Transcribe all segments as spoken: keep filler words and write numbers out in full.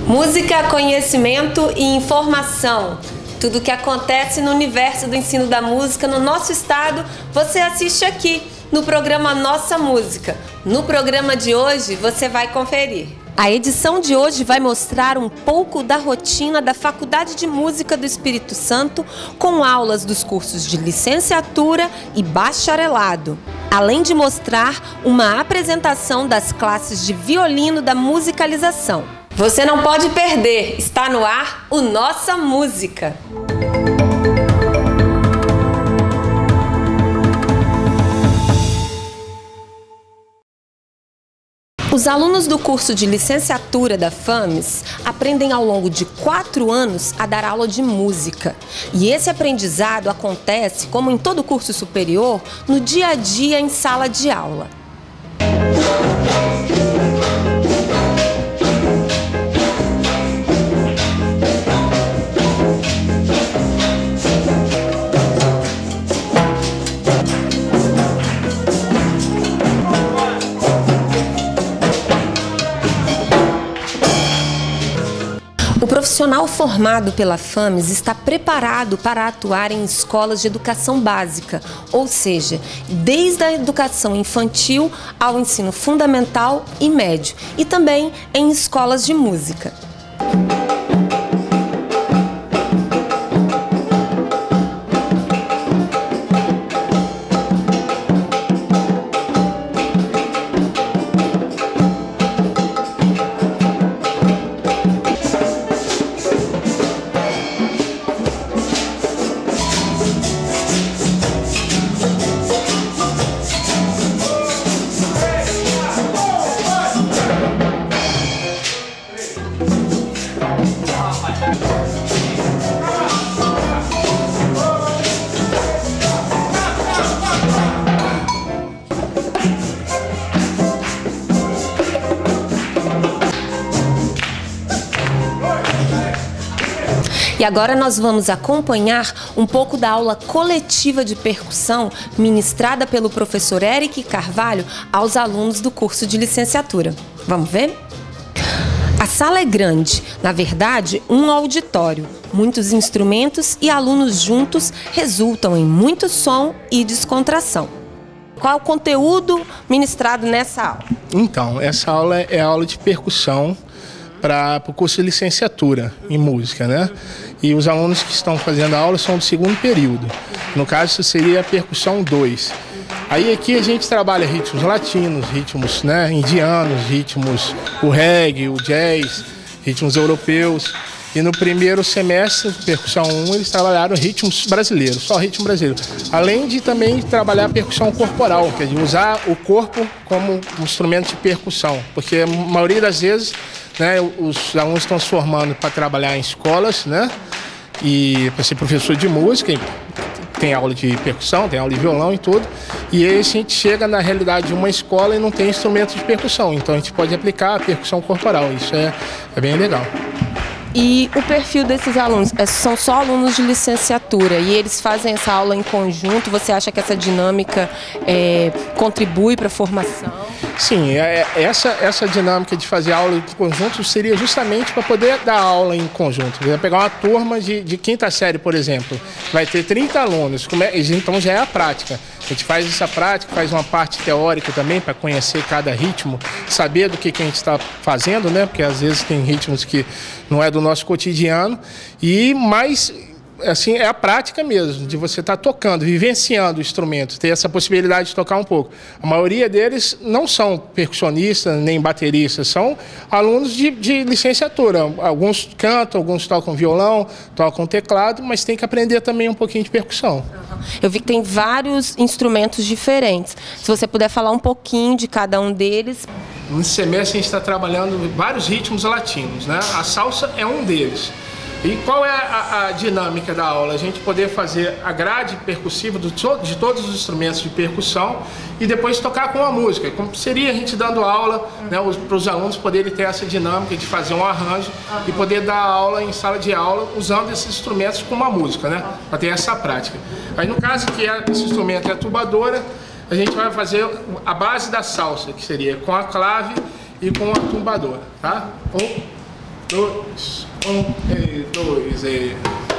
Música, conhecimento e informação. Tudo o que acontece no universo do ensino da música no nosso estado, você assiste aqui no programa Nossa Música. No programa de hoje, você vai conferir. A edição de hoje vai mostrar um pouco da rotina da Faculdade de Música do Espírito Santo, com aulas dos cursos de licenciatura e bacharelado, além de mostrar uma apresentação das classes de violino da musicalização. Você não pode perder, está no ar o Nossa Música. Os alunos do curso de licenciatura da FAMES aprendem ao longo de quatro anos a dar aula de música. E esse aprendizado acontece, como em todo curso superior, no dia a dia em sala de aula. O profissional formado pela FAMES está preparado para atuar em escolas de educação básica, ou seja, desde a educação infantil ao ensino fundamental e médio, e também em escolas de música. E agora nós vamos acompanhar um pouco da aula coletiva de percussão ministrada pelo professor Eric Carvalho aos alunos do curso de licenciatura. Vamos ver? A sala é grande, na verdade, um auditório. Muitos instrumentos e alunos juntos resultam em muito som e descontração. Qual é o conteúdo ministrado nessa aula? Então, essa aula é a aula de percussão para o curso de licenciatura em música, né? E os alunos que estão fazendo a aula são do segundo período. No caso, isso seria a percussão dois. Aí aqui a gente trabalha ritmos latinos, ritmos, né, indianos, ritmos, o reggae, o jazz, ritmos europeus. E no primeiro semestre, percussão um, eles trabalharam ritmos brasileiros, só ritmo brasileiro. Além de também trabalhar percussão corporal, que é de usar o corpo como um instrumento de percussão. Porque a maioria das vezes, né, os alunos estão se formando para trabalhar em escolas, né, e para ser professor de música, tem aula de percussão, tem aula de violão e tudo. E aí a gente chega na realidade de uma escola e não tem instrumento de percussão. Então a gente pode aplicar a percussão corporal, isso é, é bem legal. E o perfil desses alunos, são só alunos de licenciatura e eles fazem essa aula em conjunto? Você acha que essa dinâmica é, contribui para a formação? Sim, é, essa, essa dinâmica de fazer aula em conjunto seria justamente para poder dar aula em conjunto. Vai pegar uma turma de, de quinta série, por exemplo, vai ter trinta alunos, então já é a prática. A gente faz essa prática, faz uma parte teórica também para conhecer cada ritmo, saber do que, que a gente está fazendo, né? Porque às vezes tem ritmos que não é do nosso cotidiano, e mais assim, é a prática mesmo, de você estar tocando, vivenciando o instrumento, ter essa possibilidade de tocar um pouco. A maioria deles não são percussionistas nem bateristas, são alunos de, de licenciatura. Alguns cantam, alguns tocam violão, tocam teclado, mas tem que aprender também um pouquinho de percussão. Eu vi que tem vários instrumentos diferentes. Se você puder falar um pouquinho de cada um deles. Nesse semestre a gente está trabalhando vários ritmos latinos, né? A salsa é um deles. E qual é a, a dinâmica da aula? A gente poder fazer a grade percussiva do, de todos os instrumentos de percussão e depois tocar com a música. Como seria a gente dando aula, né, para os alunos poderem ter essa dinâmica de fazer um arranjo e poder dar aula em sala de aula usando esses instrumentos com uma música, né? Para ter essa prática. Aí no caso que é, esse instrumento é a tubadora, a gente vai fazer a base da salsa, que seria com a clave e com a tumbadora, tá? Um, dois, um, e dois, e...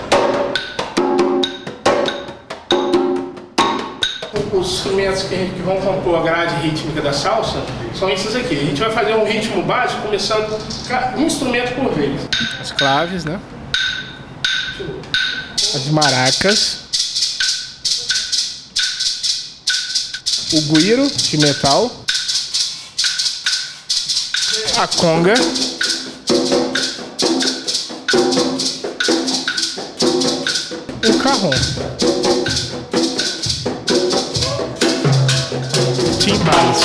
Os instrumentos que, a gente, que vão compor a grade rítmica da salsa são esses aqui. A gente vai fazer um ritmo básico, começando um instrumento por vez. As claves, né? As maracas. O guiro de metal. A conga. O carrom. Timbales.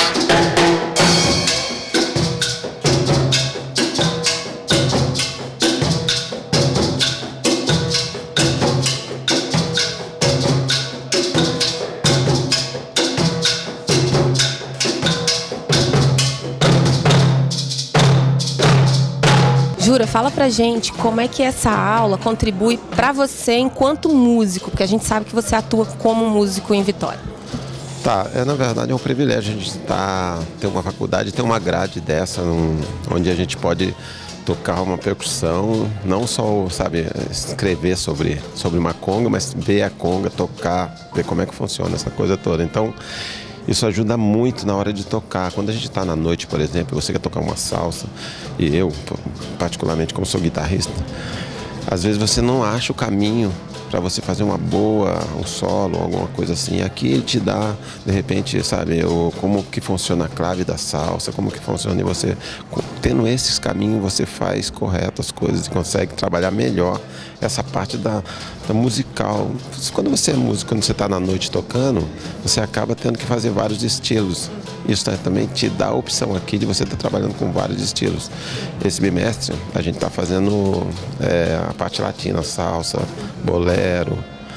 Jura, fala pra gente como é que essa aula contribui pra você enquanto músico, porque a gente sabe que você atua como músico em Vitória. Tá, é, na verdade é um privilégio a gente tá, ter uma faculdade, ter uma grade dessa, um, onde a gente pode tocar uma percussão, não só, sabe, escrever sobre, sobre uma conga, mas ver a conga, tocar, ver como é que funciona essa coisa toda. Então, isso ajuda muito na hora de tocar. Quando a gente está na noite, por exemplo, você quer tocar uma salsa, e eu, particularmente, como sou guitarrista, às vezes você não acha o caminho para você fazer uma boa, um solo, alguma coisa assim. Aqui ele te dá, de repente, sabe, o, como que funciona a clave da salsa, como que funciona, e você, tendo esses caminhos, você faz correto as coisas e consegue trabalhar melhor essa parte da, da musical. Quando você é músico, quando você está na noite tocando, você acaba tendo que fazer vários estilos. Isso também te dá a opção aqui de você estar trabalhando com vários estilos. Esse bimestre a gente está fazendo é, a parte latina, salsa, bolero.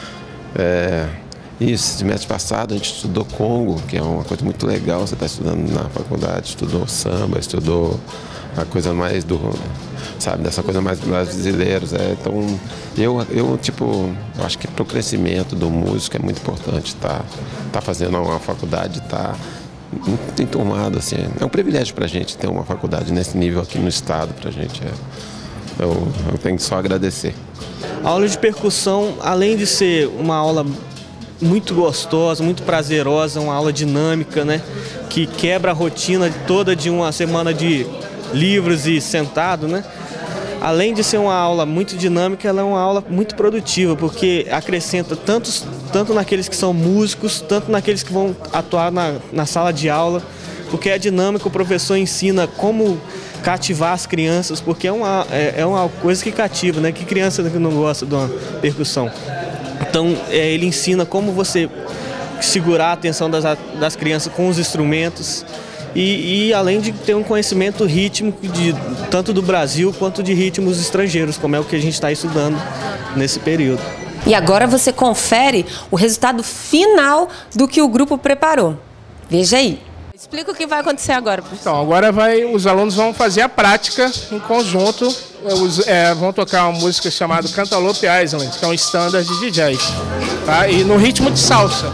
É, isso, semestre passado a gente estudou Congo, que é uma coisa muito legal. Você está estudando na faculdade, estudou samba, estudou a coisa mais do, sabe, dessa coisa mais brasileira. É, então, eu, eu, tipo, eu acho que para o crescimento do músico é muito importante estar tá, tá fazendo uma faculdade, tá muito enturmado, assim. É um privilégio para a gente ter uma faculdade nesse nível aqui no estado, para a gente. É, eu, eu tenho que só agradecer. A aula de percussão, além de ser uma aula muito gostosa, muito prazerosa, uma aula dinâmica, né, que quebra a rotina toda de uma semana de livros e sentado, né? Além de ser uma aula muito dinâmica, ela é uma aula muito produtiva, porque acrescenta tantos, tanto naqueles que são músicos, tanto naqueles que vão atuar na, na sala de aula, porque é dinâmico, o professor ensina como cativar as crianças, porque é uma, é, é uma coisa que cativa, né? Que criança que não gosta de uma percussão? Então, é, ele ensina como você segurar a atenção das, das crianças com os instrumentos, E, e além de ter um conhecimento rítmico de, tanto do Brasil quanto de ritmos estrangeiros, como é o que a gente está estudando nesse período. E agora você confere o resultado final do que o grupo preparou. Veja aí. Explica o que vai acontecer agora, professor. Então, agora vai, os alunos vão fazer a prática em conjunto. Os, é, vão tocar uma música chamada Cantaloupe Island, que é um standard de jazz, tá? E no ritmo de salsa.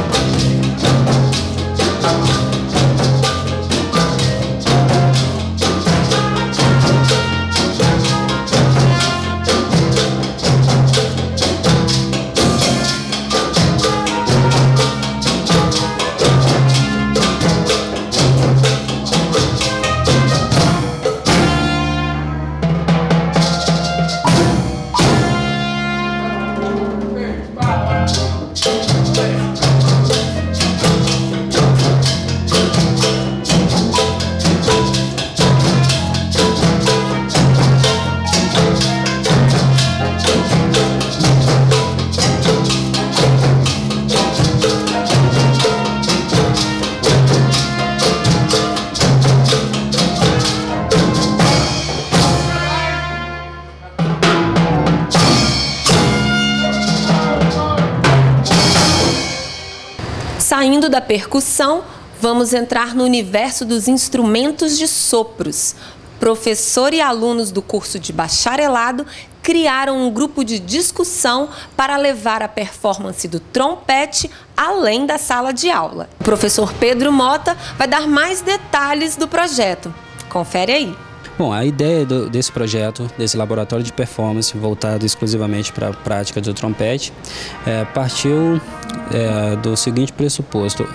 Saindo da percussão, vamos entrar no universo dos instrumentos de sopros. Professor e alunos do curso de bacharelado criaram um grupo de discussão para levar a performance do trompete além da sala de aula. O professor Pedro Mota vai dar mais detalhes do projeto. Confere aí. Bom, a ideia do, desse projeto, desse laboratório de performance voltado exclusivamente para a prática do trompete, é, partiu é, do seguinte pressuposto.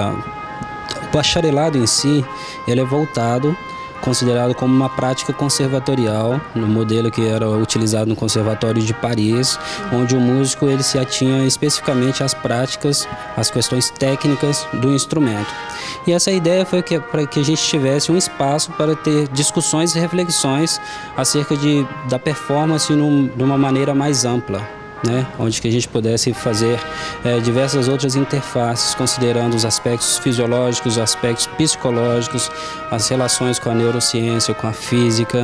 É, o bacharelado em si, ele é voltado, considerado como uma prática conservatorial, no modelo que era utilizado no Conservatório de Paris, onde o músico ele se atinha especificamente às práticas, às questões técnicas do instrumento. E essa ideia foi que, para que a gente tivesse um espaço para ter discussões e reflexões acerca de, da performance num, de uma maneira mais ampla. Né, onde que a gente pudesse fazer é, diversas outras interfaces, considerando os aspectos fisiológicos, os aspectos psicológicos, as relações com a neurociência, com a física,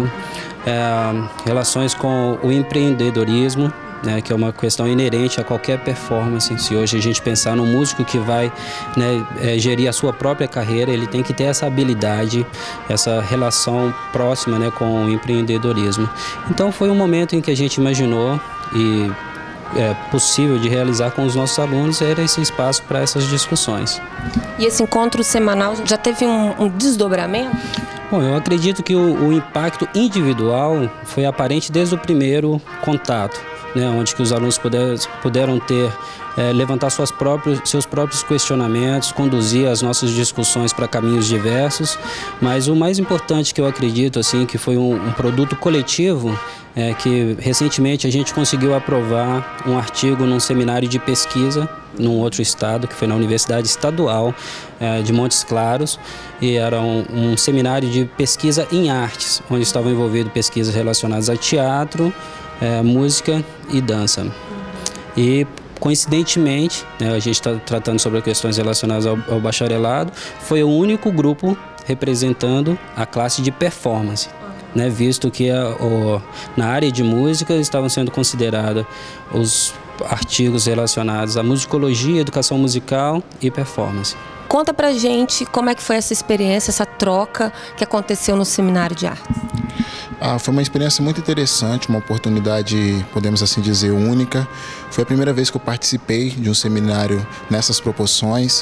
é, relações com o empreendedorismo, né, que é uma questão inerente a qualquer performance. Se hoje a gente pensar num músico que vai, né, é, gerir a sua própria carreira, ele tem que ter essa habilidade, essa relação próxima, né, com o empreendedorismo. Então foi um momento em que a gente imaginou e é possível de realizar com os nossos alunos, era esse espaço para essas discussões. E esse encontro semanal já teve um, um desdobramento? Bom, eu acredito que o, o impacto individual foi aparente desde o primeiro contato, né, onde que os alunos puder, puderam ter, é, levantar suas próprios, seus próprios questionamentos, conduzir as nossas discussões para caminhos diversos, mas o mais importante que eu acredito, assim, que foi um, um produto coletivo, é que recentemente a gente conseguiu aprovar um artigo num seminário de pesquisa num outro estado, que foi na Universidade Estadual é, de Montes Claros, e era um, um seminário de pesquisa em artes, onde estavam envolvidos pesquisas relacionadas a teatro, é, música e dança. E coincidentemente, né, a gente está tratando sobre questões relacionadas ao, ao bacharelado, foi o único grupo representando a classe de performance. Né, visto que a, o, na área de música estavam sendo considerados os artigos relacionados à musicologia, educação musical e performance. Conta pra gente como é que foi essa experiência, essa troca que aconteceu no Seminário de Artes. Ah, foi uma experiência muito interessante, uma oportunidade, podemos assim dizer, única. Foi a primeira vez que eu participei de um seminário nessas proporções.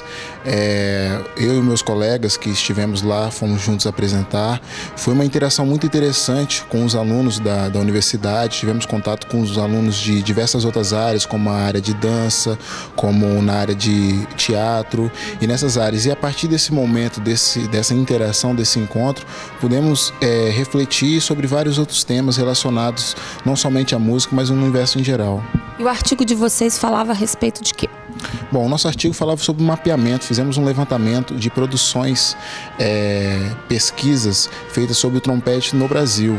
É, eu e meus colegas que estivemos lá, fomos juntos apresentar. Foi uma interação muito interessante com os alunos da, da universidade. Tivemos contato com os alunos de diversas outras áreas, como a área de dança, como na área de teatro e nessas áreas. E a partir desse momento, desse, dessa interação, desse encontro, pudemos é, refletir sobre vários outros temas relacionados não somente à música, mas no universo em geral. E o artigo de vocês falava a respeito de quê? Bom, o nosso artigo falava sobre mapeamento, fizemos um levantamento de produções, é, pesquisas feitas sobre o trompete no Brasil.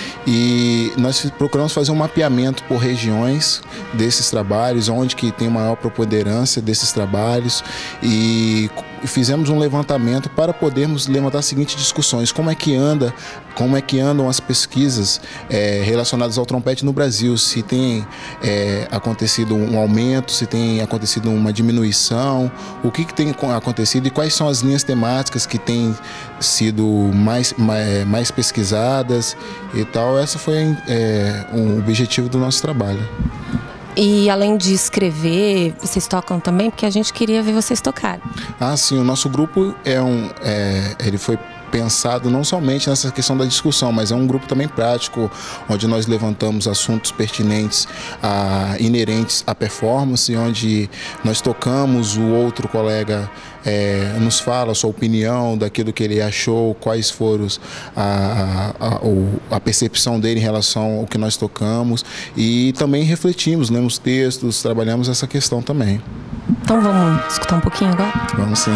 E nós procuramos fazer um mapeamento por regiões desses trabalhos, onde que tem maior preponderância desses trabalhos, e fizemos um levantamento para podermos levantar as seguintes discussões: como é que anda, como é que andam as pesquisas é, relacionadas ao trompete no Brasil, se tem é, acontecido um aumento, se tem acontecido uma diminuição, o que, que tem acontecido e quais são as linhas temáticas que têm sido mais, mais, mais pesquisadas e tal. Esse foi é, um objetivo do nosso trabalho. E além de escrever, vocês tocam também? Porque a gente queria ver vocês tocarem. Ah, sim. O nosso grupo é um, é, ele foi pensado não somente nessa questão da discussão, mas é um grupo também prático, onde nós levantamos assuntos pertinentes, a, inerentes à performance, onde nós tocamos, o outro colega é, nos fala a sua opinião daquilo que ele achou, quais foram a, a, a percepção dele em relação ao que nós tocamos, e também refletimos, lemos textos, trabalhamos essa questão também. Então vamos escutar um pouquinho agora? Vamos sim.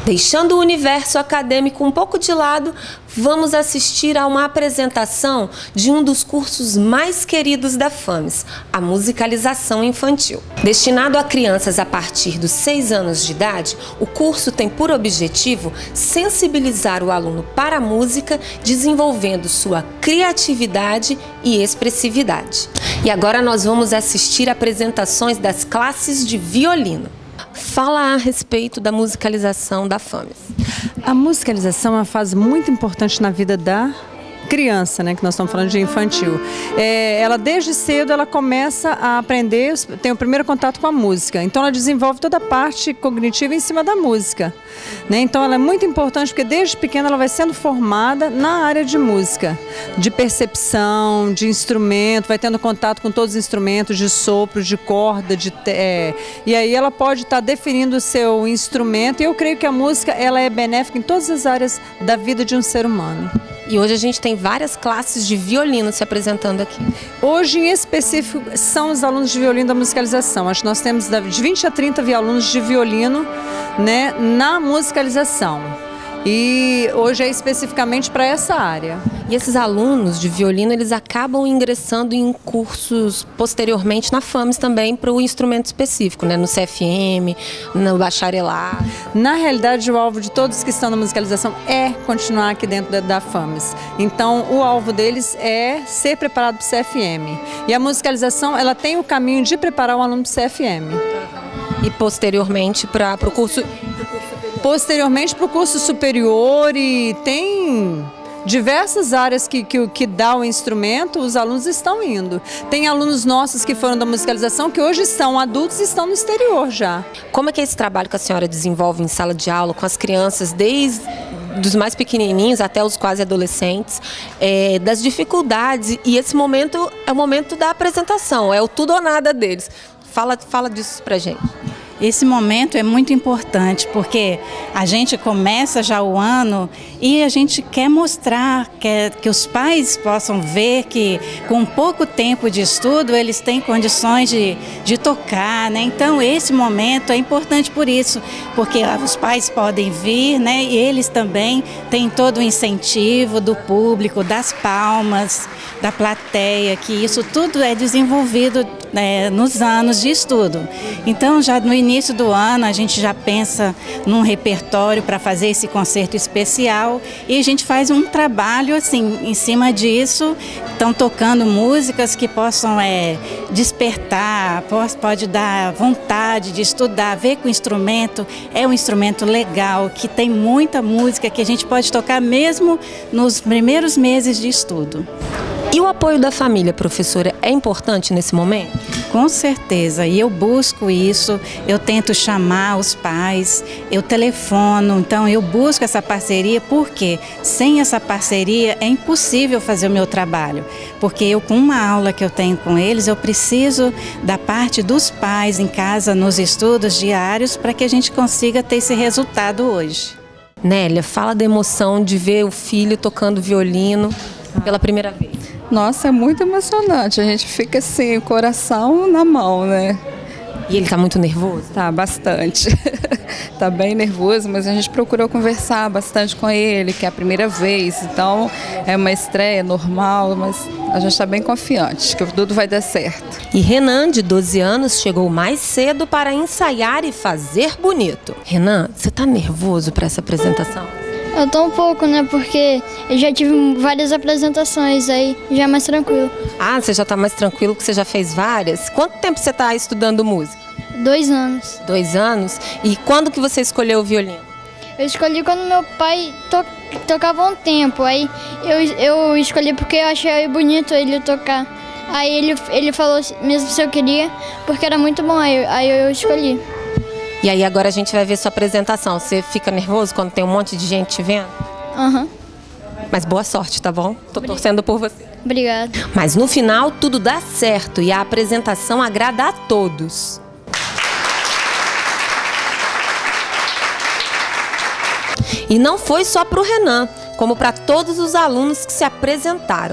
Deixando o universo acadêmico um pouco de lado, vamos assistir a uma apresentação de um dos cursos mais queridos da FAMES, a musicalização infantil. Destinado a crianças a partir dos seis anos de idade, o curso tem por objetivo sensibilizar o aluno para a música, desenvolvendo sua criatividade e expressividade. E agora nós vamos assistir apresentações das classes de violino. Fala a respeito da musicalização da FAMES. A musicalização é uma fase muito importante na vida da criança, né, que nós estamos falando de infantil. É, ela desde cedo ela começa a aprender, tem o primeiro contato com a música. Então ela desenvolve toda a parte cognitiva em cima da música, né? Então ela é muito importante porque desde pequena ela vai sendo formada na área de música, de percepção, de instrumento, vai tendo contato com todos os instrumentos, de sopro, de corda, de é, e aí ela pode estar definindo o seu instrumento. E eu creio que a música ela é benéfica em todas as áreas da vida de um ser humano. E hoje a gente tem várias classes de violino se apresentando aqui. Hoje, em específico, são os alunos de violino da musicalização. Acho que nós temos de vinte a trinta alunos de violino, né, na musicalização. E hoje é especificamente para essa área. E esses alunos de violino, eles acabam ingressando em cursos posteriormente na FAMES também para o instrumento específico, né? No C F M, no bacharelado. Na realidade, o alvo de todos que estão na musicalização é continuar aqui dentro da, da FAMES. Então, o alvo deles é ser preparado para o C F M. E a musicalização, ela tem o caminho de preparar o aluno para o C F M. E posteriormente para o curso... Posteriormente para o curso superior, e tem diversas áreas que, que, que dá o instrumento, os alunos estão indo. Tem alunos nossos que foram da musicalização que hoje são adultos e estão no exterior já. Como é que é esse trabalho que a senhora desenvolve em sala de aula com as crianças, desde dos mais pequenininhos até os quase adolescentes, é, das dificuldades, e esse momento é o momento da apresentação, é o tudo ou nada deles. Fala, fala disso pra gente. Esse momento é muito importante porque a gente começa já o ano e a gente quer mostrar, quer que os pais possam ver que com pouco tempo de estudo eles têm condições de, de tocar, né? Então esse momento é importante por isso, porque os pais podem vir, né? E eles também têm todo o incentivo do público, das palmas, da plateia, que isso tudo é desenvolvido, né, nos anos de estudo. Então já no início início do ano a gente já pensa num repertório para fazer esse concerto especial e a gente faz um trabalho assim em cima disso. Estão tocando músicas que possam é, despertar, pode dar vontade de estudar, ver que o instrumento é um instrumento legal, que tem muita música que a gente pode tocar mesmo nos primeiros meses de estudo. E o apoio da família, professora, é importante nesse momento? Com certeza, e eu busco isso, eu tento chamar os pais, eu telefono, então eu busco essa parceria, porque sem essa parceria é impossível fazer o meu trabalho, porque eu com uma aula que eu tenho com eles, eu preciso da parte dos pais em casa, nos estudos diários, para que a gente consiga ter esse resultado hoje. Nélia, fala da emoção de ver o filho tocando violino pela primeira vez. Nossa, é muito emocionante, a gente fica assim, o coração na mão, né? E ele tá muito nervoso? Tá, bastante. Tá bem nervoso, mas a gente procurou conversar bastante com ele, que é a primeira vez, então é uma estreia normal, mas a gente está bem confiante que tudo vai dar certo. E Renan, de doze anos, chegou mais cedo para ensaiar e fazer bonito. Renan, você tá nervoso para essa apresentação? Eu tô um pouco, né, porque eu já tive várias apresentações, aí já é mais tranquilo. Ah, você já tá mais tranquilo porque você já fez várias? Quanto tempo você tá estudando música? Dois anos. Dois anos? E quando que você escolheu o violino? Eu escolhi quando meu pai to tocava um tempo, aí eu, eu escolhi porque eu achei bonito ele tocar. Aí ele, ele falou mesmo se eu queria, porque era muito bom, aí, aí eu escolhi. E aí agora a gente vai ver sua apresentação. Você fica nervoso quando tem um monte de gente te vendo? Aham. Uhum. Mas boa sorte, tá bom? Tô torcendo por você. Obrigada. Mas no final tudo dá certo e a apresentação agrada a todos. E não foi só para o Renan, como para todos os alunos que se apresentaram.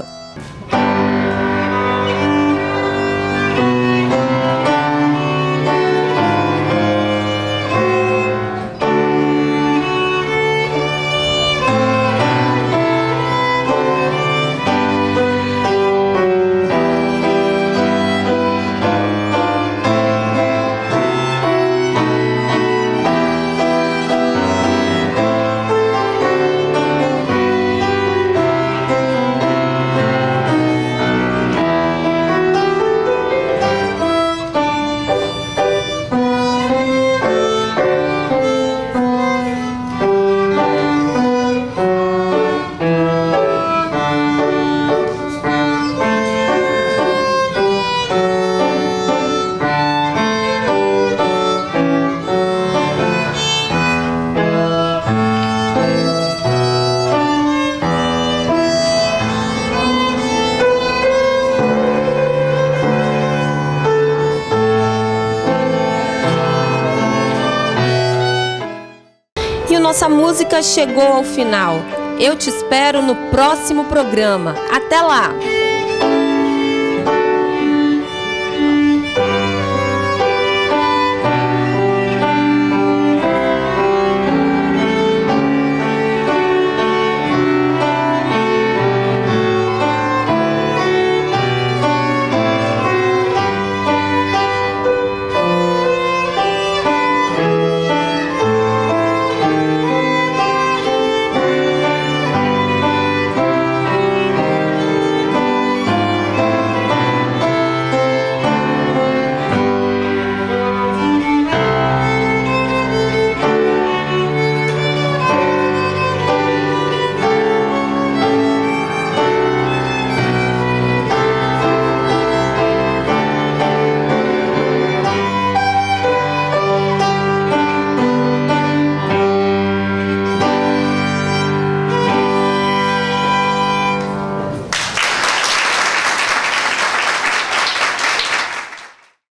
nossa música chegou ao final. Eu te espero no próximo programa. Até lá!